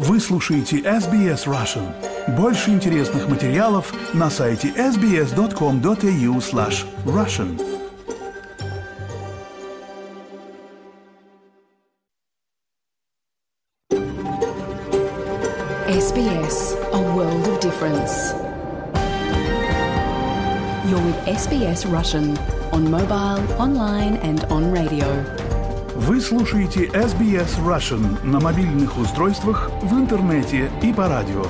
Вы слушаете SBS Russian. Больше интересных материалов на сайте sbs.com.au/russian. SBS, a world of difference. You're with SBS Russian on mobile, online and on radio. Вы слушаете SBS Russian на мобильных устройствах, в интернете и по радио.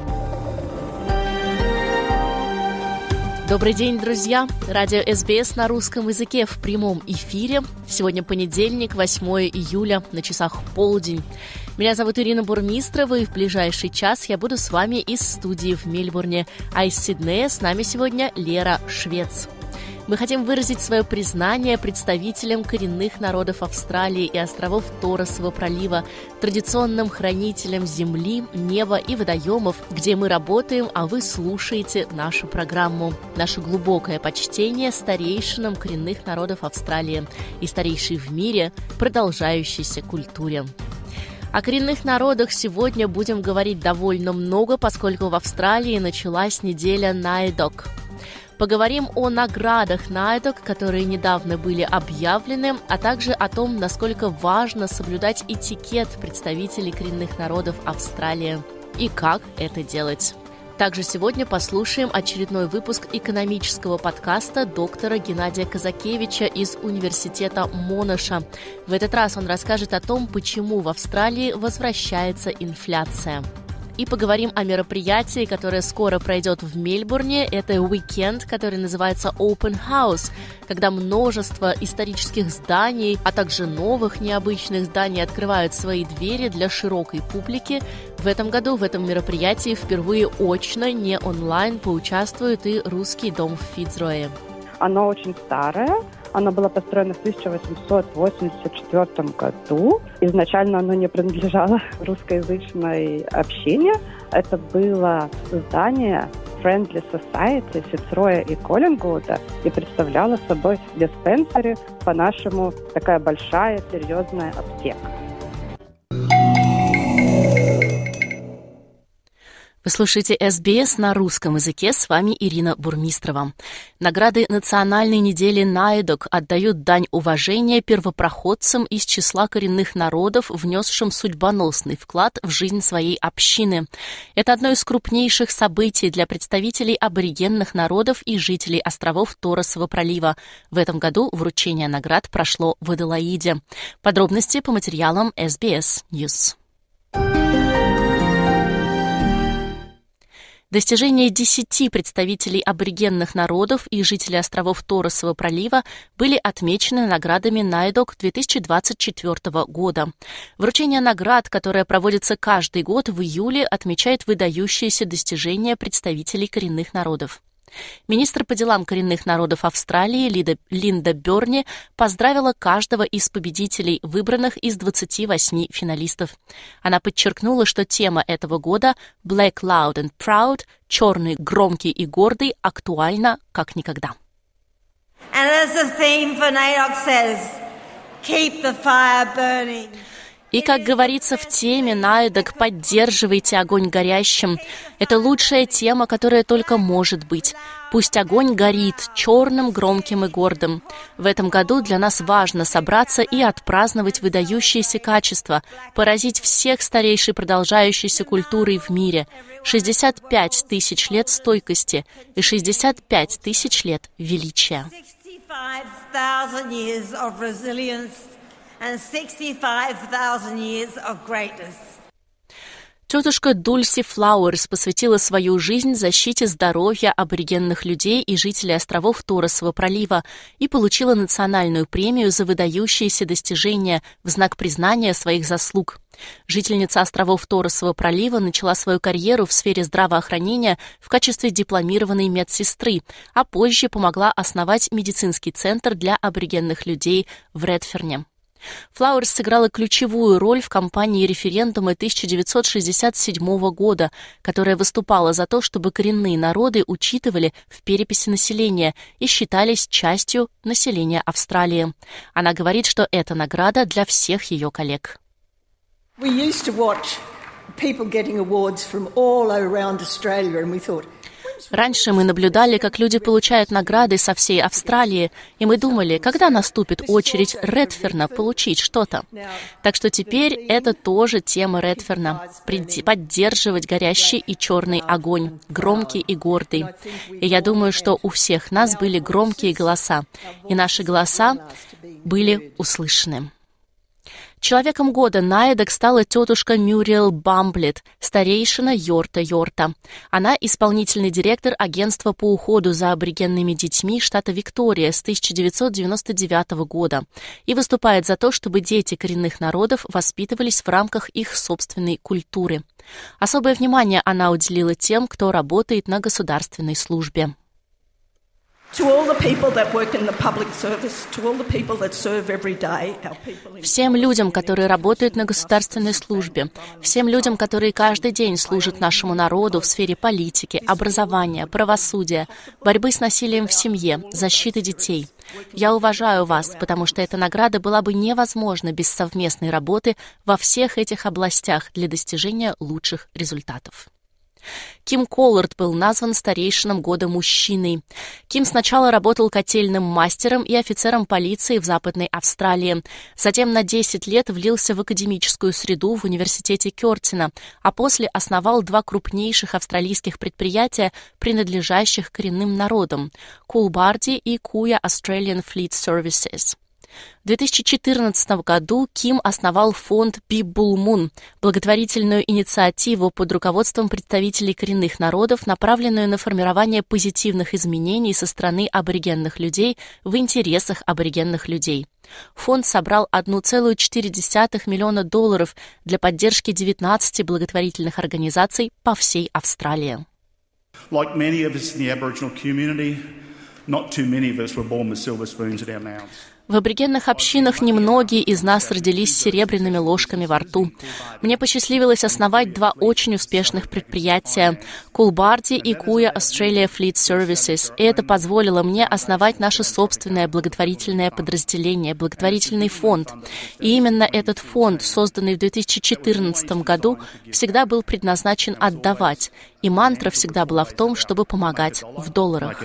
Добрый день, друзья! Радио SBS на русском языке в прямом эфире. Сегодня понедельник, 8 июля, на часах полдень. Меня зовут Ирина Бурмистрова, и в ближайший час я буду с вами из студии в Мельбурне. А из Сиднея с нами сегодня Лера Швец. Мы хотим выразить свое признание представителям коренных народов Австралии и островов Торресового пролива, традиционным хранителям земли, неба и водоемов, где мы работаем, а вы слушаете нашу программу. Наше глубокое почтение старейшинам коренных народов Австралии и старейшей в мире продолжающейся культуре. О коренных народах сегодня будем говорить довольно много, поскольку в Австралии началась неделя Найдок. Поговорим о наградах Найдок, которые недавно были объявлены, а также о том, насколько важно соблюдать этикет представителей коренных народов Австралии и как это делать. Также сегодня послушаем очередной выпуск экономического подкаста доктора Геннадия Казакевича из университета Монаша. В этот раз он расскажет о том, почему в Австралии возвращается инфляция. И поговорим о мероприятии, которое скоро пройдет в Мельбурне. Это уикенд, который называется Open House, когда множество исторических зданий, а также новых необычных зданий открывают свои двери для широкой публики. В этом году в этом мероприятии впервые очно, не онлайн, поучаствует и русский дом в Фицрое. Оно очень старое. Оно было построено в 1884 году. Изначально оно не принадлежало русскоязычной общине. Это было здание Friendly Society Фицроя и Коллингвуда и представляло собой диспенсери, по-нашему такая большая, серьезная аптека. Вы слушаете SBS на русском языке, с вами Ирина Бурмистрова. Награды Национальной недели Найдок отдают дань уважения первопроходцам из числа коренных народов, внесшим судьбоносный вклад в жизнь своей общины. Это одно из крупнейших событий для представителей аборигенных народов и жителей островов Торресового пролива. В этом году вручение наград прошло в Аделаиде. Подробности по материалам SBS News. Достижения 10 представителей аборигенных народов и жителей островов Торресового пролива были отмечены наградами Найдок 2024 года. Вручение наград, которое проводится каждый год в июле, отмечает выдающиеся достижения представителей коренных народов. Министр по делам коренных народов Австралии Линда Бёрни поздравила каждого из победителей, выбранных из 28 финалистов. Она подчеркнула, что тема этого года «Black, Loud and Proud» — «Черный, громкий и гордый» — актуальна как никогда. And as the theme for NAIDOC says, keep the fire burning. И, как говорится в теме Найдок, поддерживайте огонь горящим. Это лучшая тема, которая только может быть. Пусть огонь горит черным, громким и гордым. В этом году для нас важно собраться и отпраздновать выдающиеся качества, поразить всех старейшей продолжающейся культурой в мире. 65 тысяч лет стойкости и 65 тысяч лет величия. 65,000 years of resilience. And 65,000 years of greatness. Тетушка Дульси Флауэрс посвятила свою жизнь защите здоровья аборигенных людей и жителей островов Торресового пролива и получила национальную премию за выдающиеся достижения в знак признания своих заслуг. Жительница островов Торресового пролива начала свою карьеру в сфере здравоохранения в качестве дипломированной медсестры, а позже помогла основать медицинский центр для аборигенных людей в Редферне. Флауэрс сыграла ключевую роль в кампании референдума 1967 года, которая выступала за то, чтобы коренные народы учитывали в переписи населения и считались частью населения Австралии. Она говорит, что это награда для всех ее коллег. We used to watch people getting awards from all around Australia, and we thought, Раньше мы наблюдали, как люди получают награды со всей Австралии, и мы думали, когда наступит очередь Редферна получить что-то. Так что теперь это тоже тема Редферна – поддерживать горящий и черный огонь, громкий и гордый. И я думаю, что у всех нас были громкие голоса, и наши голоса были услышаны. Человеком года Наидок стала тетушка Мюриэл Бамблет, старейшина Йорта. Она исполнительный директор агентства по уходу за аборигенными детьми штата Виктория с 1999 года и выступает за то, чтобы дети коренных народов воспитывались в рамках их собственной культуры. Особое внимание она уделила тем, кто работает на государственной службе. Всем людям, которые работают на государственной службе, всем людям, которые каждый день служат нашему народу в сфере политики, образования, правосудия, борьбы с насилием в семье, защиты детей. Я уважаю вас, потому что эта награда была бы невозможна без совместной работы во всех этих областях для достижения лучших результатов. Ким Коллард был назван старейшином года мужчиной. Ким сначала работал котельным мастером и офицером полиции в Западной Австралии. Затем на 10 лет влился в академическую среду в университете Кёртина, а после основал 2 крупнейших австралийских предприятия, принадлежащих коренным народам – Coolbardie и Kuya Australian Fleet Services. В 2014 году Ким основал фонд Be Bull Moon, благотворительную инициативу под руководством представителей коренных народов, направленную на формирование позитивных изменений со стороны аборигенных людей в интересах аборигенных людей. Фонд собрал $1,4 миллиона для поддержки 19 благотворительных организаций по всей Австралии. Like many of us in the Aboriginal community, not too many of us were born with silver spoons in our mouths. В аборигенных общинах немногие из нас родились с серебряными ложками во рту. Мне посчастливилось основать 2 очень успешных предприятия – Coolbardie и Kuya Australia Fleet Services, и это позволило мне основать наше собственное благотворительное подразделение, благотворительный фонд. И именно этот фонд, созданный в 2014 году, всегда был предназначен отдавать, и мантра всегда была в том, чтобы помогать в долларах.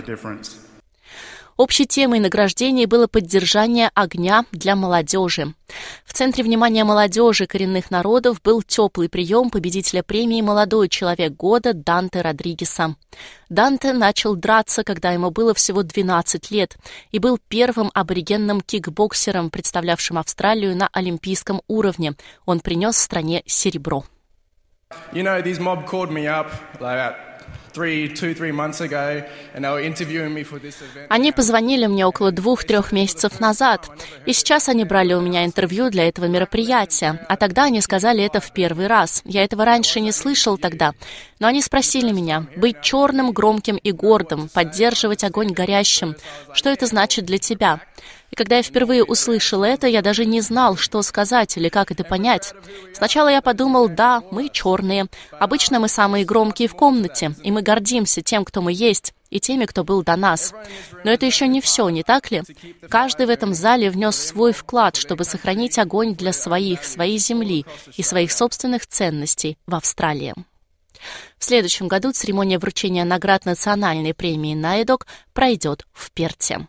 Общей темой награждения было поддержание огня для молодежи. В центре внимания молодежи коренных народов был теплый прием победителя премии «Молодой человек года» Данте Родригеса. Данте начал драться, когда ему было всего 12 лет, и был первым аборигенным кикбоксером, представлявшим Австралию на олимпийском уровне. Он принес стране серебро. This mob called me up like 2-3 months ago, and they were interviewing me for this event. Они позвонили мне около 2-3 месяцев назад, и сейчас они брали у меня интервью для этого мероприятия. А тогда они сказали это в первый раз. Я этого раньше не слышал тогда, но они спросили меня: быть черным, громким и гордым, поддерживать огонь горящим, что это значит для тебя? И когда я впервые услышал это, я даже не знал, что сказать или как это понять. Сначала я подумал: да, мы черные. Обычно мы самые громкие в комнате, и мы гордимся тем, кто мы есть, и теми, кто был до нас. Но это еще не все, не так ли? Каждый в этом зале внес свой вклад, чтобы сохранить огонь для своей земли и своих собственных ценностей в Австралии. В следующем году церемония вручения наград национальной премии Наидок пройдет в Перте.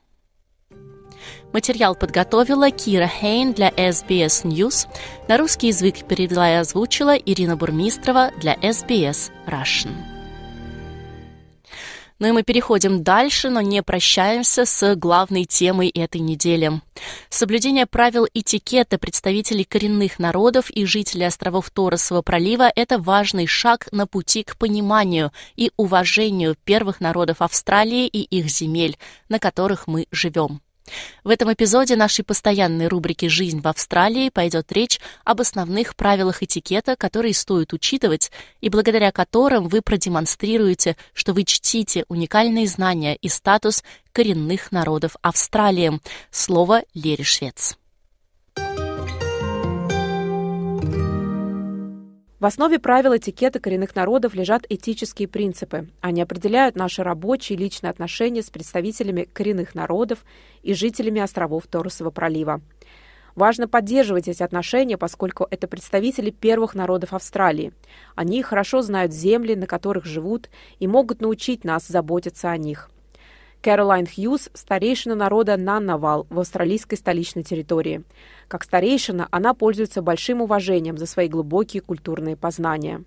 Материал подготовила Кира Хейн для SBS News. На русский язык перевела и озвучила Ирина Бурмистрова для SBS Russian. Ну и мы переходим дальше, но не прощаемся с главной темой этой недели. Соблюдение правил этикета представителей коренных народов и жителей островов Торресового пролива – это важный шаг на пути к пониманию и уважению первых народов Австралии и их земель, на которых мы живем. В этом эпизоде нашей постоянной рубрики «Жизнь в Австралии» пойдет речь об основных правилах этикета, которые стоит учитывать и благодаря которым вы продемонстрируете, что вы чтите уникальные знания и статус коренных народов Австралии. Слово Лере Швец. В основе правил этикета коренных народов лежат этические принципы. Они определяют наши рабочие и личные отношения с представителями коренных народов и жителями островов Торресового пролива. Важно поддерживать эти отношения, поскольку это представители первых народов Австралии. Они хорошо знают земли, на которых живут, и могут научить нас заботиться о них. Кэролайн Хьюз – старейшина народа Наннавал в австралийской столичной территории. Как старейшина, она пользуется большим уважением за свои глубокие культурные познания.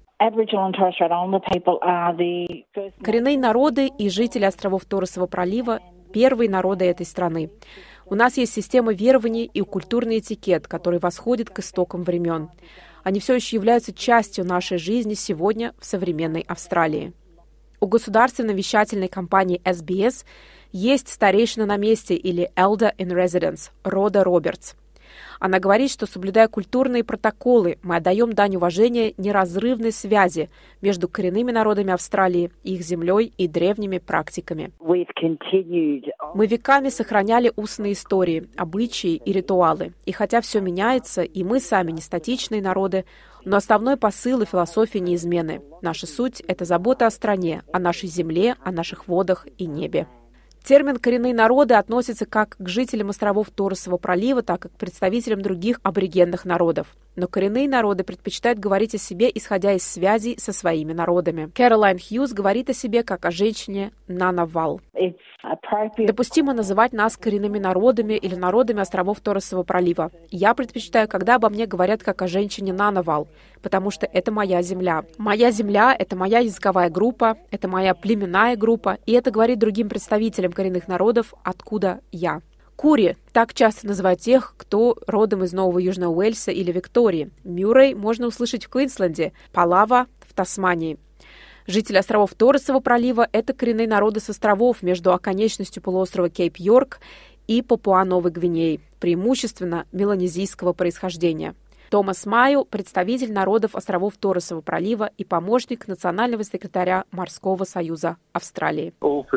Коренные народы и жители островов Торресового пролива – первые народы этой страны. У нас есть система верований и культурный этикет, который восходит к истокам времен. Они все еще являются частью нашей жизни сегодня в современной Австралии. У государственной вещательной компании SBS есть старейшина на месте или Elder in Residence Рода Робертс. Она говорит, что, соблюдая культурные протоколы, мы отдаем дань уважения неразрывной связи между коренными народами Австралии, их землей и древними практиками. Мы веками сохраняли устные истории, обычаи и ритуалы. И хотя все меняется, и мы сами не статичные народы, но основной посыл и философия неизменны. Наша суть — это забота о стране, о нашей земле, о наших водах и небе. Термин «коренные народы» относится как к жителям островов Торресового пролива, так и к представителям других аборигенных народов. Но коренные народы предпочитают говорить о себе, исходя из связей со своими народами. Кэролайн Хьюз говорит о себе как о женщине Наннавал. Допустимо называть нас коренными народами или народами островов Торресового пролива. Я предпочитаю, когда обо мне говорят как о женщине Наннавал, потому что это моя земля. Моя земля — это моя языковая группа, это моя племенная группа, и это говорит другим представителям коренных народов, откуда я. Кури — так часто называют тех, кто родом из Нового Южного Уэльса или Виктории. Мюррей можно услышать в Квинсленде, Палава — в Тасмании. Жители островов Торресового пролива — это коренные народы с островов между оконечностью полуострова Кейп-Йорк и Папуа-Новой Гвинеи, преимущественно меланезийского происхождения. Томас Майю — представитель народов островов Торресового пролива и помощник национального секретаря Морского союза Австралии.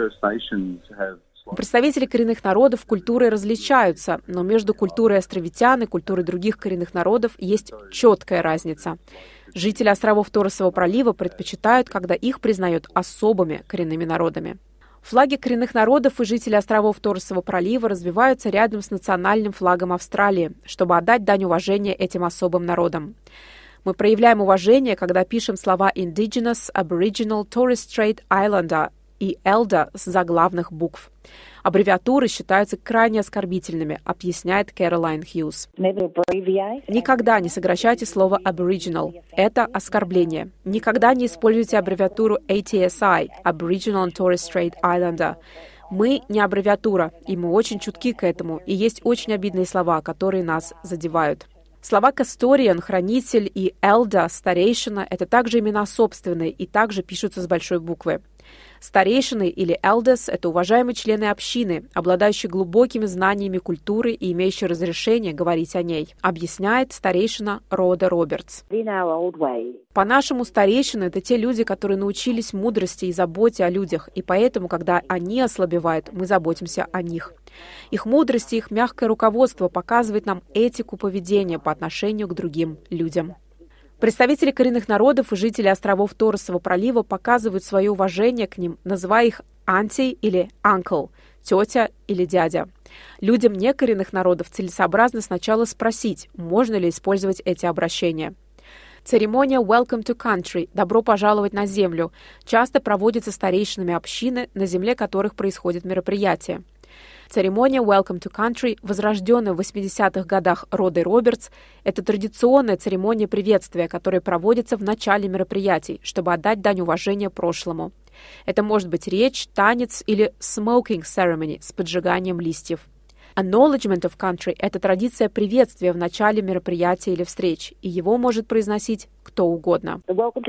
У представителей коренных народов культуры различаются, но между культурой островитян и культурой других коренных народов есть четкая разница. Жители островов Торресового пролива предпочитают, когда их признают особыми коренными народами. Флаги коренных народов и жителей островов Торресового пролива развиваются рядом с национальным флагом Австралии, чтобы отдать дань уважения этим особым народам. Мы проявляем уважение, когда пишем слова Indigenous, Aboriginal, Torres Strait Islander и Elder с заглавных букв. Аббревиатуры считаются крайне оскорбительными, объясняет Кэролайн Хьюз. Никогда не сокращайте слово Aboriginal. Это оскорбление. Никогда не используйте аббревиатуру ATSI, Aboriginal and Torres Strait Islander. Мы не аббревиатура, и мы очень чутки к этому, и есть очень обидные слова, которые нас задевают. Слова «касториан», «хранитель» и «элда», «старейшина» — это также имена собственные и также пишутся с большой буквы. Старейшины или «элдес» — это уважаемые члены общины, обладающие глубокими знаниями культуры и имеющие разрешение говорить о ней, объясняет старейшина Рода Робертс. По-нашему, старейшины — это те люди, которые научились мудрости и заботе о людях, и поэтому, когда они ослабевают, мы заботимся о них. Их мудрость и их мягкое руководство показывает нам этику поведения по отношению к другим людям. Представители коренных народов и жители островов Торресового пролива показывают свое уважение к ним, называя их «анти» или «анкл», «тетя» или «дядя». Людям некоренных народов целесообразно сначала спросить, можно ли использовать эти обращения. Церемония «Welcome to Country» – «Добро пожаловать на землю» часто проводится старейшинами общины, на земле которых происходит мероприятие. Церемония «Welcome to Country», возрожденная в 80-х годах Родой Робертс, это традиционная церемония приветствия, которая проводится в начале мероприятий, чтобы отдать дань уважения прошлому. Это может быть речь, танец или smoking ceremony с поджиганием листьев. Acknowledgement of Country – это традиция приветствия в начале мероприятия или встреч, и его может произносить кто угодно.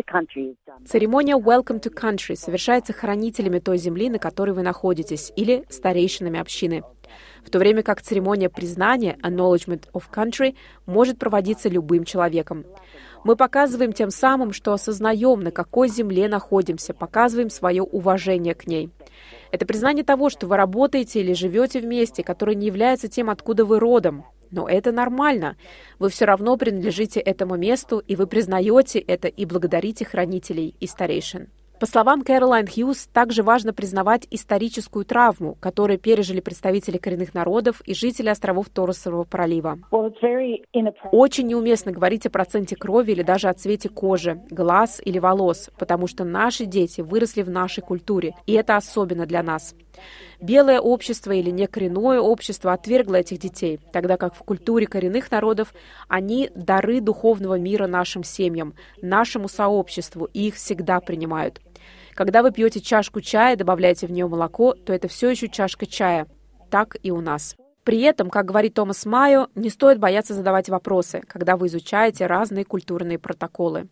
Церемония Welcome to Country совершается хранителями той земли, на которой вы находитесь, или старейшинами общины, в то время как церемония признания Acknowledgement of Country может проводиться любым человеком. Мы показываем тем самым, что осознаем, на какой земле находимся, показываем свое уважение к ней. Это признание того, что вы работаете или живете вместе, которое не является тем, откуда вы родом. Но это нормально. Вы все равно принадлежите этому месту, и вы признаете это и благодарите хранителей и старейшин. По словам Кэролайн Хьюз, также важно признавать историческую травму, которую пережили представители коренных народов и жители островов Торресового пролива. Очень неуместно говорить о проценте крови или даже о цвете кожи, глаз или волос, потому что наши дети выросли в нашей культуре, и это особенно для нас. Белое общество или некоренное общество отвергло этих детей, тогда как в культуре коренных народов они дары духовного мира нашим семьям, нашему сообществу, и их всегда принимают. Когда вы пьете чашку чая, добавляете в нее молоко, то это все еще чашка чая. Так и у нас. При этом, как говорит Томас Майо, не стоит бояться задавать вопросы, когда вы изучаете разные культурные протоколы.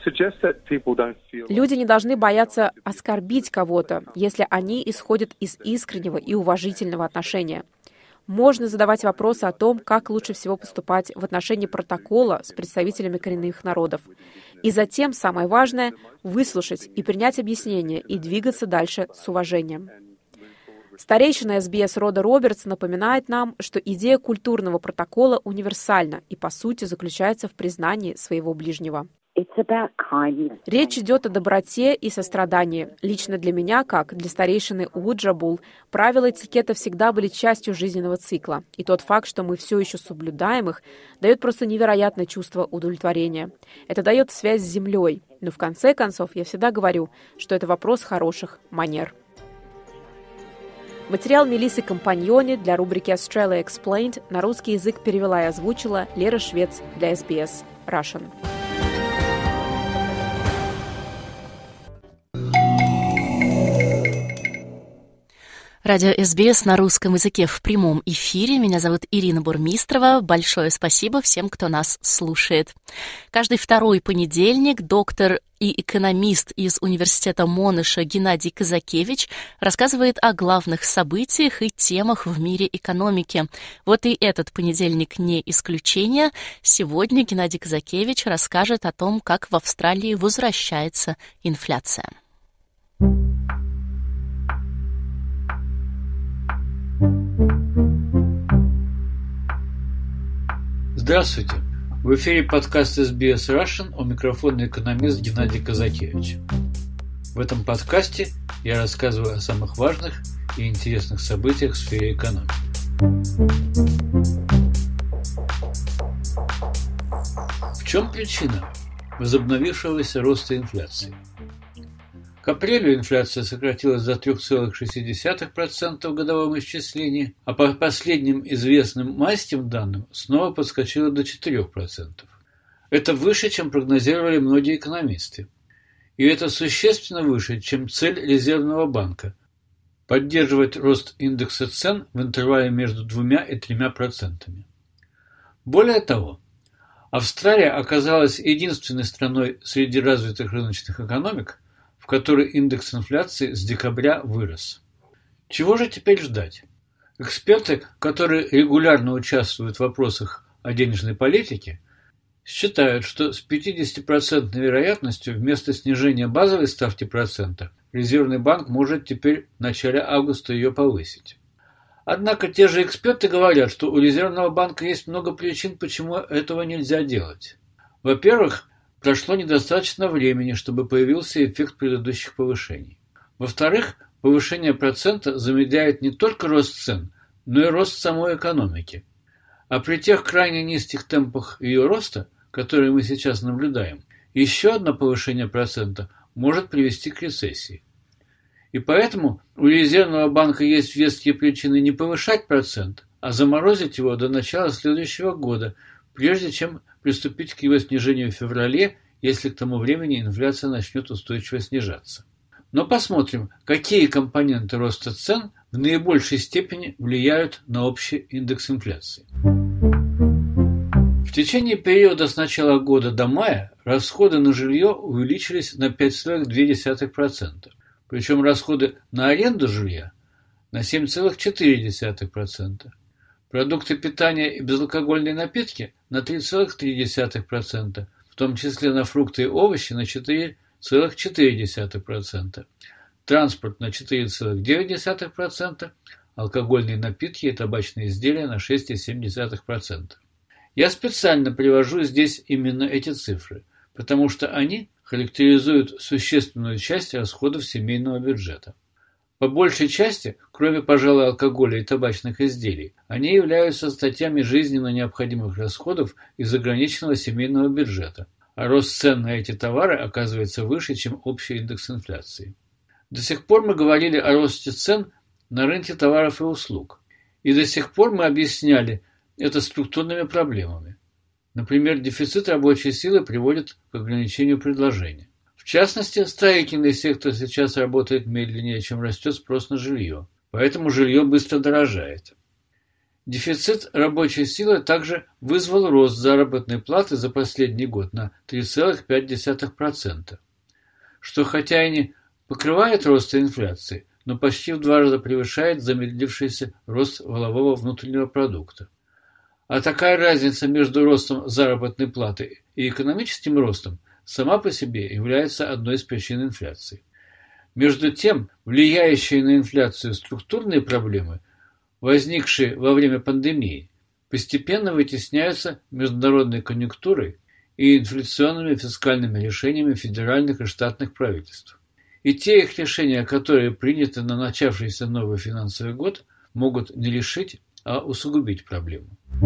Люди не должны бояться оскорбить кого-то, если они исходят из искреннего и уважительного отношения. Можно задавать вопросы о том, как лучше всего поступать в отношении протокола с представителями коренных народов. И затем, самое важное, выслушать и принять объяснение и двигаться дальше с уважением. Старейшина СБС Рода Робертс напоминает нам, что идея культурного протокола универсальна и, по сути, заключается в признании своего ближнего. Речь идет о доброте и сострадании. Лично для меня, как для старейшины Уджабул, правила этикета всегда были частью жизненного цикла. И тот факт, что мы все еще соблюдаем их, дает просто невероятное чувство удовлетворения. Это дает связь с землей. Но в конце концов, я всегда говорю, что это вопрос хороших манер. Материал Мелиссы Компаньони для рубрики Australia Explained на русский язык перевела и озвучила Лера Швец для SBS Russian. Радио СБС на русском языке в прямом эфире. Меня зовут Ирина Бурмистрова. Большое спасибо всем, кто нас слушает. Каждый второй понедельник доктор и экономист из университета Монаша Геннадий Казакевич рассказывает о главных событиях и темах в мире экономики. Вот и этот понедельник не исключение. Сегодня Геннадий Казакевич расскажет о том, как в Австралии возвращается инфляция. Здравствуйте! В эфире подкаст SBS Russian, у микрофона экономист Геннадий Казакевич. В этом подкасте я рассказываю о самых важных и интересных событиях в сфере экономики. В чем причина возобновившегося роста инфляции? К апрелю инфляция сократилась до 3,6% в годовом исчислении, а по последним известным майским данным снова подскочила до 4%. Это выше, чем прогнозировали многие экономисты. И это существенно выше, чем цель Резервного банка – поддерживать рост индекса цен в интервале между 2 и 3%. Более того, Австралия оказалась единственной страной среди развитых рыночных экономик, в которой индекс инфляции с декабря вырос. Чего же теперь ждать? Эксперты, которые регулярно участвуют в вопросах о денежной политике, считают, что с 50% вероятностью вместо снижения базовой ставки процента Резервный банк может теперь в начале августа ее повысить. Однако те же эксперты говорят, что у Резервного банка есть много причин, почему этого нельзя делать. Во-первых, прошло недостаточно времени, чтобы появился эффект предыдущих повышений. Во-вторых, повышение процента замедляет не только рост цен, но и рост самой экономики. А при тех крайне низких темпах ее роста, которые мы сейчас наблюдаем, еще одно повышение процента может привести к рецессии. И поэтому у Резервного банка есть веские причины не повышать процент, а заморозить его до начала следующего года, прежде чем приступить к его снижению в феврале, если к тому времени инфляция начнет устойчиво снижаться. Но посмотрим, какие компоненты роста цен в наибольшей степени влияют на общий индекс инфляции. В течение периода с начала года до мая расходы на жилье увеличились на 5,2%, причем расходы на аренду жилья на 7,4%. Продукты питания и безалкогольные напитки на 3,3%, в том числе на фрукты и овощи на 4,4%, транспорт на 4,9%, алкогольные напитки и табачные изделия на 6,7%. Я специально привожу здесь именно эти цифры, потому что они характеризуют существенную часть расходов семейного бюджета. По большей части, кроме, пожалуй, алкоголя и табачных изделий, они являются статьями жизненно необходимых расходов из ограниченного семейного бюджета, а рост цен на эти товары оказывается выше, чем общий индекс инфляции. До сих пор мы говорили о росте цен на рынке товаров и услуг, и до сих пор мы объясняли это структурными проблемами. Например, дефицит рабочей силы приводит к ограничению предложения. В частности, строительный сектор сейчас работает медленнее, чем растет спрос на жилье, поэтому жилье быстро дорожает. Дефицит рабочей силы также вызвал рост заработной платы за последний год на 3,5%, что хотя и не покрывает рост инфляции, но почти в 2 раза превышает замедлившийся рост валового внутреннего продукта. А такая разница между ростом заработной платы и экономическим ростом сама по себе является одной из причин инфляции. Между тем, влияющие на инфляцию структурные проблемы, возникшие во время пандемии, постепенно вытесняются международной конъюнктурой и инфляционными фискальными решениями федеральных и штатных правительств. И те их решения, которые приняты на начавшийся новый финансовый год, могут не решить, а усугубить проблему.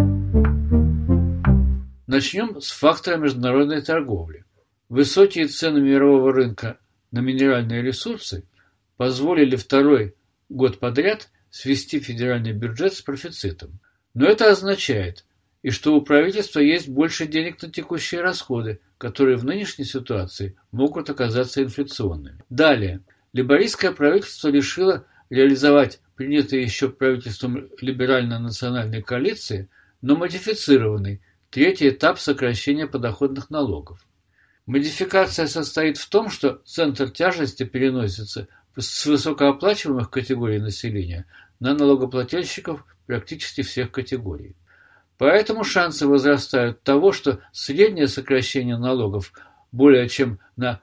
Начнем с фактора международной торговли. Высокие цены мирового рынка на минеральные ресурсы позволили 2-й год подряд свести федеральный бюджет с профицитом. Но это означает, и что у правительства есть больше денег на текущие расходы, которые в нынешней ситуации могут оказаться инфляционными. Далее, лейбористское правительство решило реализовать принятый еще правительством либерально-национальной коалиции, но модифицированный 3-й этап сокращения подоходных налогов. Модификация состоит в том, что центр тяжести переносится с высокооплачиваемых категорий населения на налогоплательщиков практически всех категорий. Поэтому шансы возрастают того, что среднее сокращение налогов более чем на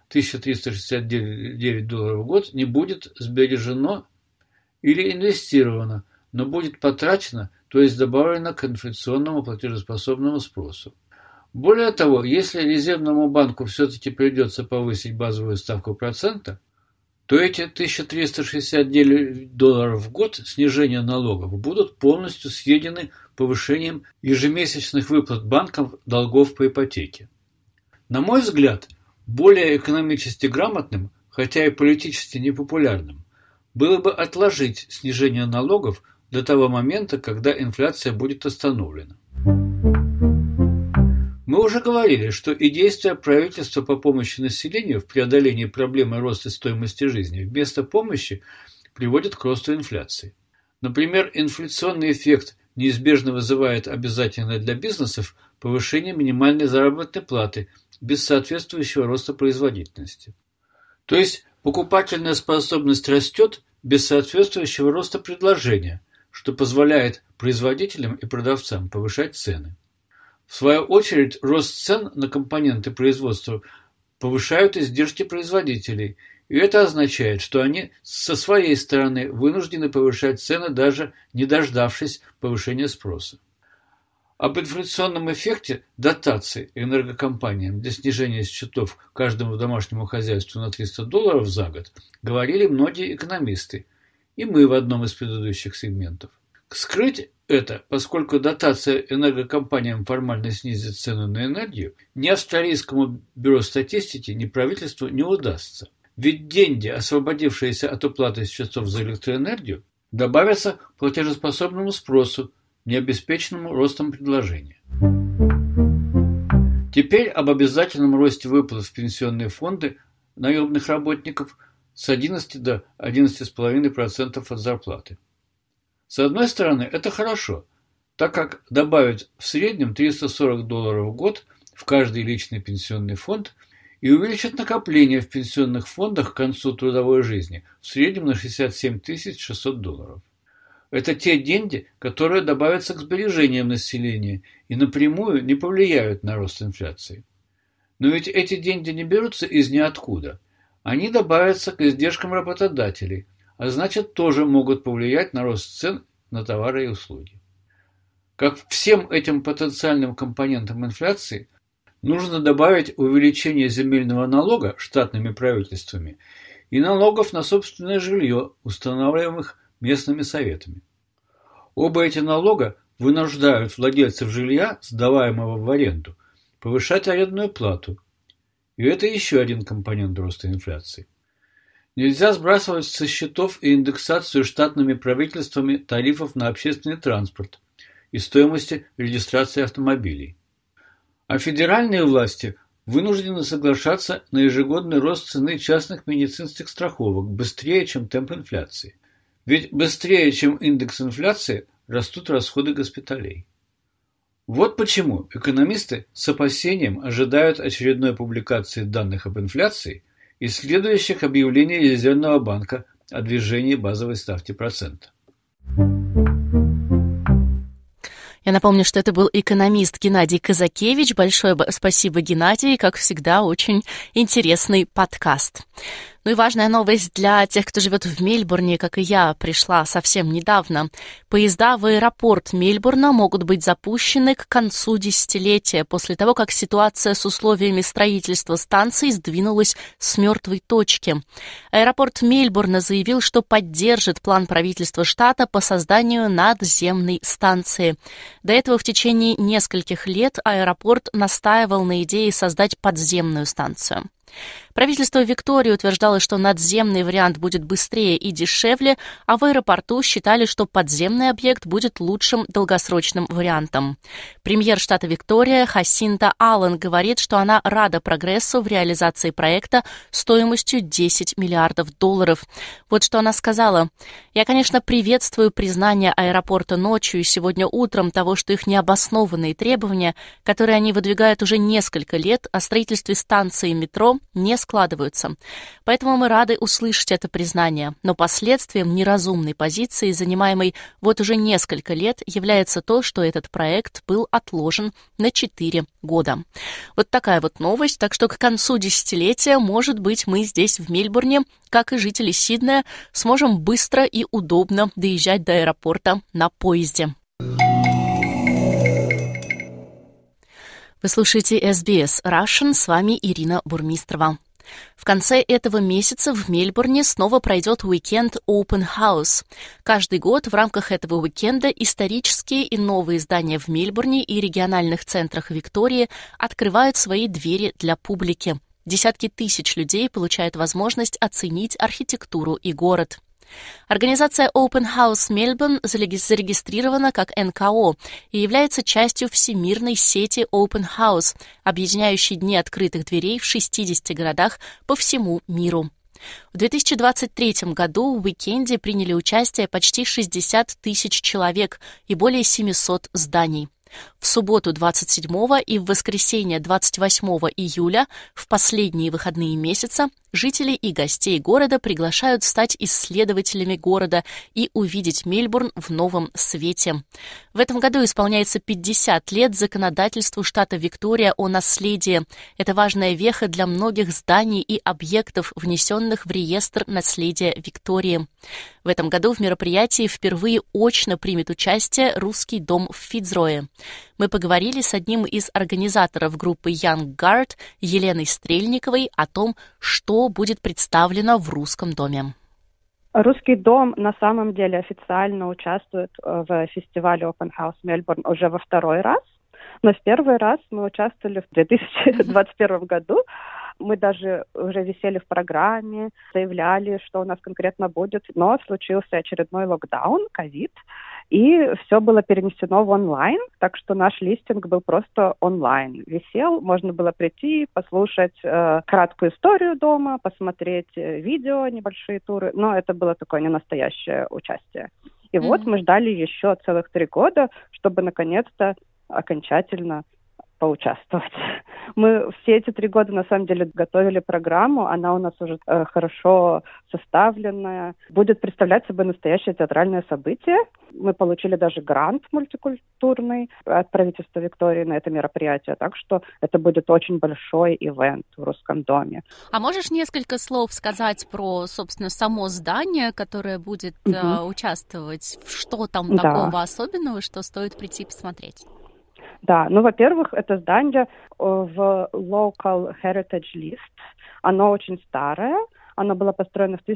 $1369 в год не будет сбережено или инвестировано, но будет потрачено, то есть добавлено к инфляционному платежеспособному спросу. Более того, если Резервному банку все-таки придется повысить базовую ставку процента, то эти $1369 в год снижения налогов будут полностью съедены повышением ежемесячных выплат банкам долгов по ипотеке. На мой взгляд, более экономически грамотным, хотя и политически непопулярным, было бы отложить снижение налогов до того момента, когда инфляция будет остановлена. Мы уже говорили, что и действия правительства по помощи населению в преодолении проблемы роста стоимости жизни вместо помощи приводят к росту инфляции. Например, инфляционный эффект неизбежно вызывает обязательное для бизнесов повышение минимальной заработной платы без соответствующего роста производительности. То есть покупательная способность растет без соответствующего роста предложения, что позволяет производителям и продавцам повышать цены. В свою очередь, рост цен на компоненты производства повышают издержки производителей, и это означает, что они со своей стороны вынуждены повышать цены, даже не дождавшись повышения спроса. Об инфляционном эффекте дотаций энергокомпаниям для снижения счетов каждому домашнему хозяйству на $300 за год говорили многие экономисты, и мы в одном из предыдущих сегментов. Скрыть это, поскольку дотация энергокомпаниям формально снизит цену на энергию, ни Австралийскому бюро статистики, ни правительству не удастся. Ведь деньги, освободившиеся от уплаты счетов за электроэнергию, добавятся к платежеспособному спросу, необеспеченному ростом предложения. Теперь об обязательном росте выплат в пенсионные фонды наемных работников с 11 до 11,5% от зарплаты. С одной стороны, это хорошо, так как добавят в среднем $340 в год в каждый личный пенсионный фонд и увеличат накопления в пенсионных фондах к концу трудовой жизни в среднем на $67 600. Это те деньги, которые добавятся к сбережениям населения и напрямую не повлияют на рост инфляции. Но ведь эти деньги не берутся из ниоткуда. Они добавятся к издержкам работодателей, а значит тоже могут повлиять на рост цен на товары и услуги. Как всем этим потенциальным компонентам инфляции, Нужно добавить увеличение земельного налога штатными правительствами и налогов на собственное жилье, устанавливаемых местными советами. Оба эти налога вынуждают владельцев жилья, сдаваемого в аренду, повышать арендную плату. И это еще один компонент роста инфляции. Нельзя сбрасывать со счетов и индексацию штатными правительствами тарифов на общественный транспорт и стоимости регистрации автомобилей. А федеральные власти вынуждены соглашаться на ежегодный рост цены частных медицинских страховок быстрее, чем темп инфляции. Ведь быстрее, чем индекс инфляции, растут расходы госпиталей. Вот почему экономисты с опасением ожидают очередной публикации данных об инфляции и следующих объявлений Резервного банка о движении базовой ставки процента. Я напомню, что это был экономист Геннадий Казакевич. Большое спасибо, Геннадий. Как всегда, очень интересный подкаст. Ну и важная новость для тех, кто живет в Мельбурне, как и я, пришла совсем недавно. Поезда в аэропорт Мельбурна могут быть запущены к концу десятилетия, после того, как ситуация с условиями строительства станции сдвинулась с мертвой точки. Аэропорт Мельбурна заявил, что поддержит план правительства штата по созданию надземной станции. До этого в течение нескольких лет аэропорт настаивал на идее создать подземную станцию. Правительство Виктории утверждало, что надземный вариант будет быстрее и дешевле, а в аэропорту считали, что подземный объект будет лучшим долгосрочным вариантом. Премьер штата Виктория Хасинта Аллен говорит, что она рада прогрессу в реализации проекта стоимостью $10 миллиардов. Вот что она сказала. «Я, конечно, приветствую признание аэропорта ночью и сегодня утром того, что их необоснованные требования, которые они выдвигают уже несколько лет о строительстве станции метро, не складываются. Поэтому мы рады услышать это признание. Но последствием неразумной позиции, занимаемой вот уже несколько лет, является то, что этот проект был отложен на 4 года. Вот такая вот новость. Так что к концу десятилетия, может быть, мы здесь, в Мельбурне, как и жители Сиднея, сможем быстро и удобно доезжать до аэропорта на поезде. Вы слушаете SBS Russian, с вами Ирина Бурмистрова. В конце этого месяца в Мельбурне снова пройдет уикенд Open House. Каждый год в рамках этого уикенда исторические и новые здания в Мельбурне и региональных центрах Виктории открывают свои двери для публики. Десятки тысяч людей получают возможность оценить архитектуру и город. Организация Open House Melbourne зарегистрирована как НКО и является частью всемирной сети Open House, объединяющей дни открытых дверей в 60 городах по всему миру. В 2023 году в уикенде приняли участие почти 60 тысяч человек и более 700 зданий. В субботу 27 и в воскресенье 28 июля, в последние выходные месяца, жителей и гостей города приглашают стать исследователями города и увидеть Мельбурн в новом свете. В этом году исполняется 50 лет законодательству штата Виктория о наследии. Это важная веха для многих зданий и объектов, внесенных в реестр наследия Виктории. В этом году в мероприятии впервые очно примет участие Русский дом в Фицрое. Мы поговорили с одним из организаторов группы Young Guard Еленой Стрельниковой о том, что будет представлено в Русском доме. Русский дом на самом деле официально участвует в фестивале Open House Melbourne уже во второй раз, но в первый раз мы участвовали в 2021 году. Мы даже уже висели в программе, заявляли, что у нас конкретно будет, но случился очередной локдаун, ковид, и все было перенесено в онлайн, так что наш листинг был просто онлайн. Висел, можно было прийти, послушать краткую историю дома, посмотреть видео, небольшие туры, но это было такое не настоящее участие. И вот мы ждали еще целых 3 года, чтобы наконец-то окончательно поучаствовать. Мы все эти 3 года, на самом деле, готовили программу. Она у нас уже хорошо составленная. Будет представлять собой настоящее театральное событие. Мы получили даже грант мультикультурный от правительства Виктории на это мероприятие. Так что это будет очень большой ивент в Русском доме. А можешь несколько слов сказать про, собственно, само здание, которое будет участвовать? Что там такого особенного, что стоит прийти посмотреть? Да, ну, во-первых, это здание в Local Heritage List. Оно очень старое. Оно было построено в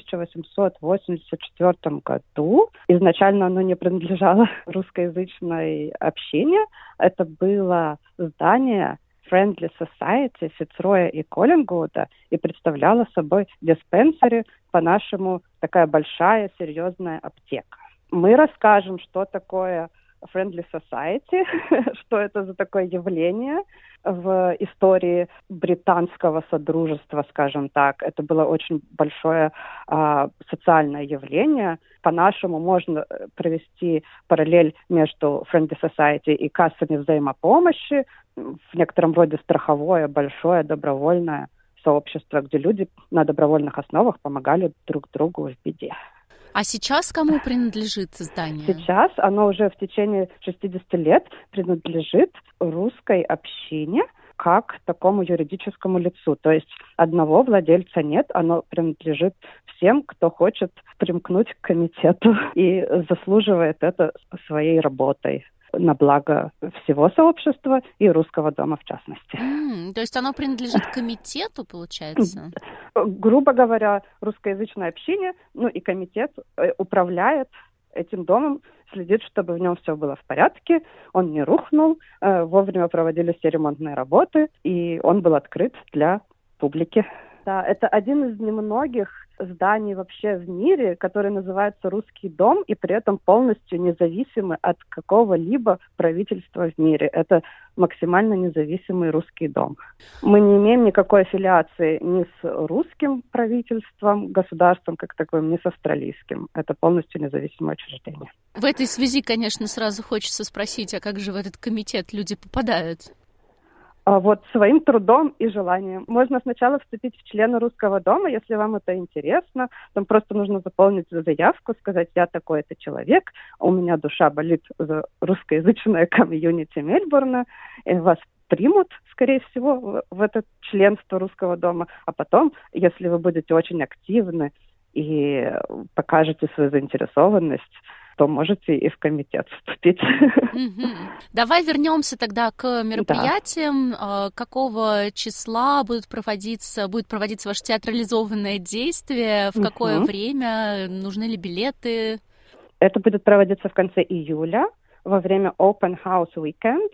1884 году. Изначально оно не принадлежало русскоязычной общине. Это было здание Friendly Society Фицроя и Коллингвуда и представляло собой диспенсери, по-нашему такая большая, серьезная аптека. Мы расскажем, что такое Friendly Society, что это за такое явление в истории британского содружества, скажем так. Это было очень большое социальное явление. По-нашему можно провести параллель между Friendly Society и кассами взаимопомощи, в некотором роде страховое, большое, добровольное сообщество, где люди на добровольных основах помогали друг другу в беде. А сейчас кому принадлежит здание? Сейчас оно уже в течение 60 лет принадлежит русской общине как такому юридическому лицу. То есть одного владельца нет, оно принадлежит всем, кто хочет примкнуть к комитету и заслуживает это своей работой на благо всего сообщества и Русского дома в частности. То есть оно принадлежит комитету, получается? Грубо говоря, русскоязычное общине, и комитет управляет этим домом, следит, чтобы в нем все было в порядке, он не рухнул, вовремя проводились все ремонтные работы, и он был открыт для публики. Да, это один из немногих зданий вообще в мире, который называется «Русский дом» и при этом полностью независимый от какого-либо правительства в мире. Это максимально независимый русский дом. Мы не имеем никакой аффилиации ни с русским правительством, государством как таковым, ни с австралийским. Это полностью независимое учреждение. В этой связи, конечно, сразу хочется спросить, а как же в этот комитет люди попадают? Вот своим трудом и желанием. Можно сначала вступить в члены Русского дома, если вам это интересно. Там просто нужно заполнить заявку, сказать: я такой-то человек, у меня душа болит за русскоязычное комьюнити Мельбурна, и вас примут, скорее всего, в это членство Русского дома. А потом, если вы будете очень активны и покажете свою заинтересованность, то можете и в комитет вступить. Давай вернемся тогда к мероприятиям. Да. Какого числа будет проводиться ваше театрализованное действие? В какое время? Нужны ли билеты? Это будет проводиться в конце июля, во время Open House Weekend,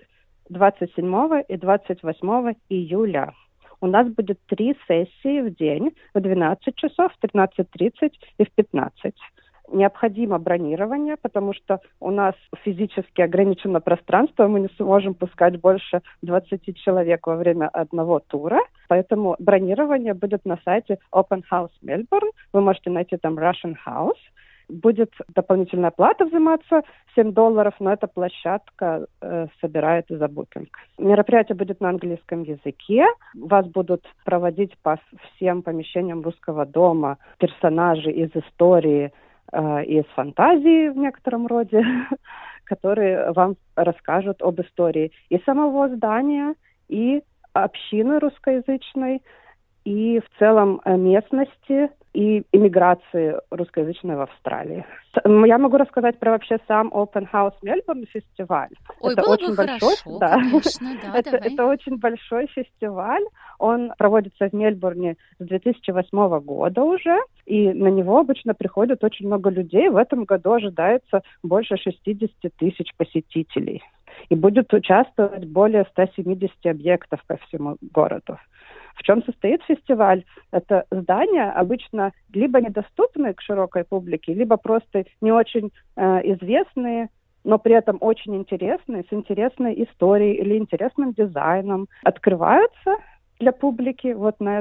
27 и 28 июля. У нас будет 3 сессии в день, в 12 часов, в 13:30 и в 15. Необходимо бронирование, потому что у нас физически ограничено пространство, мы не сможем пускать больше 20 человек во время одного тура, поэтому бронирование будет на сайте Open House Melbourne, вы можете найти там Russian House. Будет дополнительная плата взиматься, $7, но эта площадка собирает за букинг. Мероприятие будет на английском языке. Вас будут проводить по всем помещениям Русского дома персонажи из истории и из фантазии в некотором роде, которые вам расскажут об истории и самого здания, и общины русскоязычной, и в целом местности, и иммиграции русскоязычной в Австралии. Я могу рассказать про вообще сам Open House Melbourne фестиваль. Ой, это было очень бы большой, хорошо, да. конечно, да, это очень большой фестиваль. Он проводится в Мельбурне с 2008 года уже, и на него обычно приходит очень много людей. В этом году ожидается больше 60 тысяч посетителей. И будет участвовать более 170 объектов по всему городу. В чем состоит фестиваль? Это здания обычно либо недоступны к широкой публике, либо просто не очень известные, но при этом очень интересные, с интересной историей или интересным дизайном. Открываются для публики вот на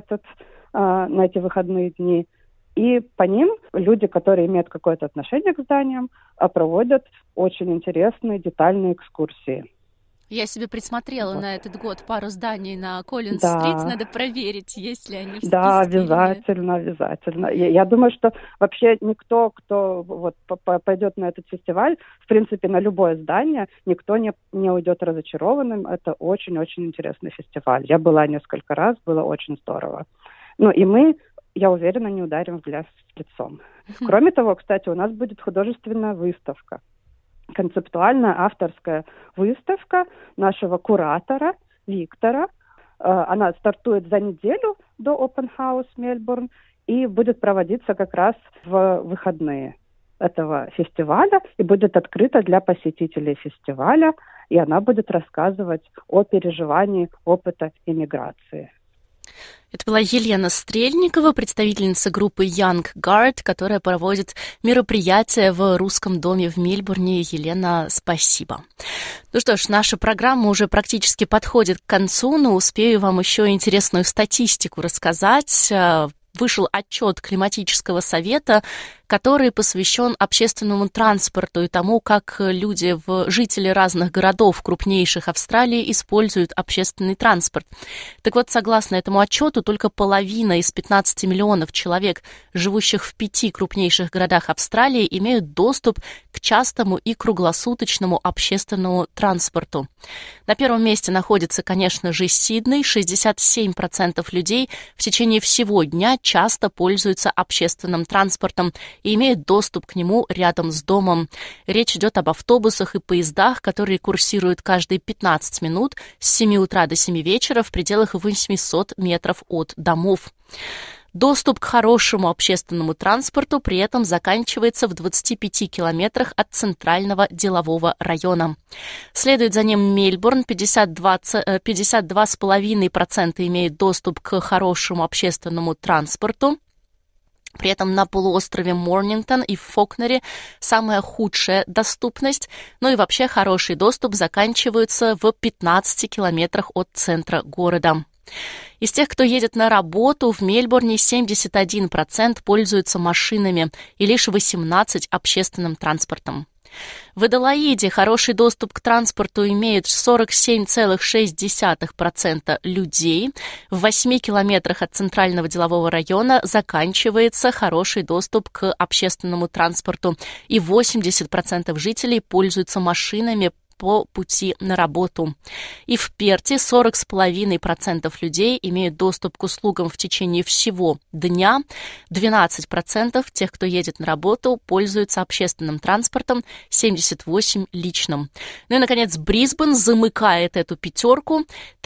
эти выходные дни. И по ним люди, которые имеют какое-то отношение к зданиям, проводят очень интересные детальные экскурсии. Я себе присмотрела на этот год пару зданий на Коллинз-стрит. Надо проверить, есть ли они в списке. Да, обязательно. Я думаю, что вообще никто, кто пойдет на этот фестиваль, в принципе, на любое здание, никто не уйдет разочарованным. Это очень-очень интересный фестиваль. Я была несколько раз, было очень здорово. И мы, я уверена, не ударим в грязь лицом. Кроме того, кстати, у нас будет художественная выставка. концептуальная авторская выставка нашего куратора Виктора. Она стартует за неделю до Open House Мельбурн и будет проводиться как раз в выходные этого фестиваля и будет открыта для посетителей фестиваля, и она будет рассказывать о переживании опыта иммиграции. Это была Елена Стрельникова, представительница группы Young Guard, которая проводит мероприятия в Русском доме в Мельбурне. Елена, спасибо. Ну что ж, наша программа уже практически подходит к концу, но успею вам еще интересную статистику рассказать. Вышел отчет климатического совета, который посвящен общественному транспорту и тому, как жители разных городов крупнейших Австралии используют общественный транспорт. Так вот, согласно этому отчету, только половина из 15 миллионов человек, живущих в 5 крупнейших городах Австралии, имеют доступ к частому и круглосуточному общественному транспорту. На первом месте находится, конечно же, Сидней. 67% людей в течение всего дня часто пользуются общественным транспортом и имеют доступ к нему рядом с домом. Речь идет об автобусах и поездах, которые курсируют каждые 15 минут с 7 утра до 7 вечера в пределах 800 метров от домов. Доступ к хорошему общественному транспорту при этом заканчивается в 25 километрах от центрального делового района. Следует за ним Мельбурн, 52,5% имеет доступ к хорошему общественному транспорту. При этом на полуострове Морнингтон и в Фокнере самая худшая доступность, но и вообще хороший доступ заканчивается в 15 километрах от центра города. Из тех, кто едет на работу, в Мельбурне 71% пользуются машинами и лишь 18% общественным транспортом. В Аделаиде хороший доступ к транспорту имеют 47,6% людей. В 8 километрах от центрального делового района заканчивается хороший доступ к общественному транспорту, и 80% жителей пользуются машинами по пути на работу. И в Перте 40,5% людей имеют доступ к услугам в течение всего дня. 12% тех, кто едет на работу, пользуются общественным транспортом, 78% личным. Ну и, наконец, Брисбен замыкает эту пятерку.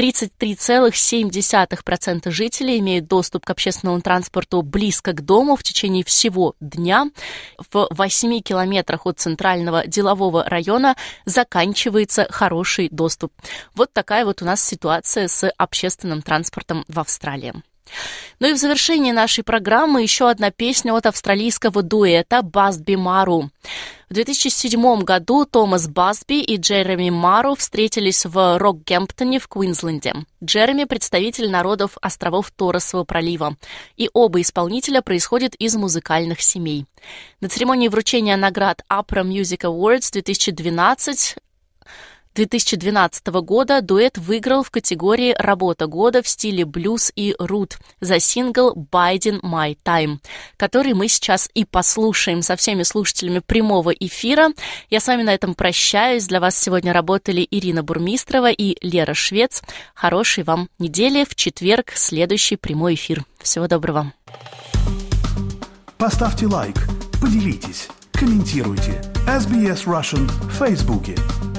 33,7% жителей имеют доступ к общественному транспорту близко к дому в течение всего дня. В 8 километрах от центрального делового района заканчивается хороший доступ. Вот такая вот у нас ситуация с общественным транспортом в Австралии. Ну и в завершении нашей программы еще одна песня от австралийского дуэта Басби Мару. В 2007 году Томас Басби и Джереми Мару встретились в Рокгемптоне в Квинсленде. Джереми – представитель народов островов Торресового пролива, и оба исполнителя происходят из музыкальных семей. На церемонии вручения наград APRA Music Awards 2012 года дуэт выиграл в категории «Работа года» в стиле блюз и рут за сингл «Biding My Time», который мы сейчас и послушаем со всеми слушателями прямого эфира. Я с вами на этом прощаюсь. Для вас сегодня работали Ирина Бурмистрова и Лера Швец. Хорошей вам недели. В четверг следующий прямой эфир. Всего доброго. Поставьте лайк, поделитесь, комментируйте. SBS Russian в Фейсбуке.